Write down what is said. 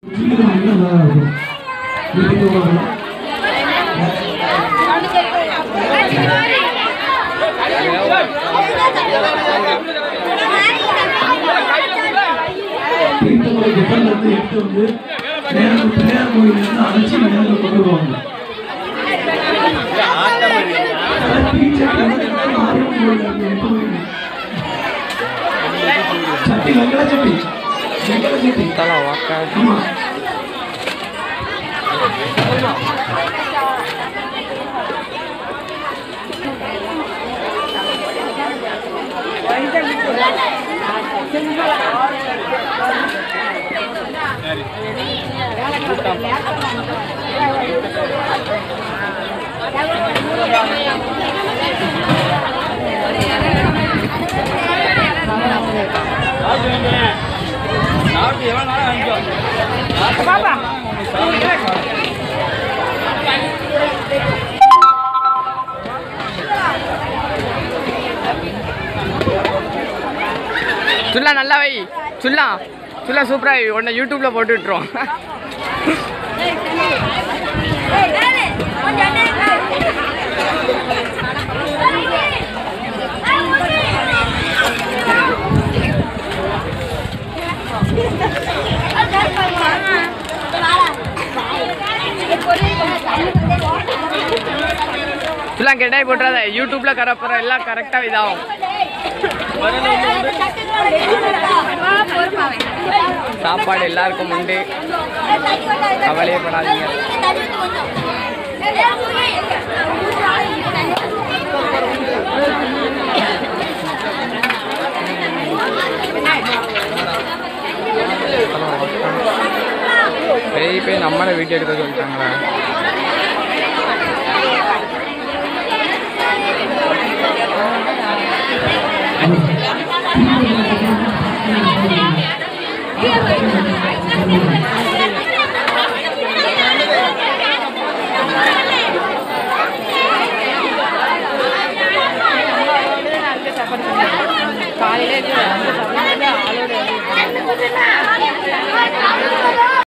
சுல்லா நல்லா வை சுல்லா சுல்லா சூப்பரா உடனே யூடியூப்ல போட்டு விட்டுருவோம். சுல்லா கெட்டாய் போட்டுறாத யூடியூப்ல கரப்புற எல்லாம் கரெக்டா இதாகும். சாப்பாடு எல்லாருக்கும் உண்டு, கவலையே படாதீங்க. பெரிய பேர் நம்மளை வீட்டு எடுக்க சொல்லிட்டாங்களா? காலையில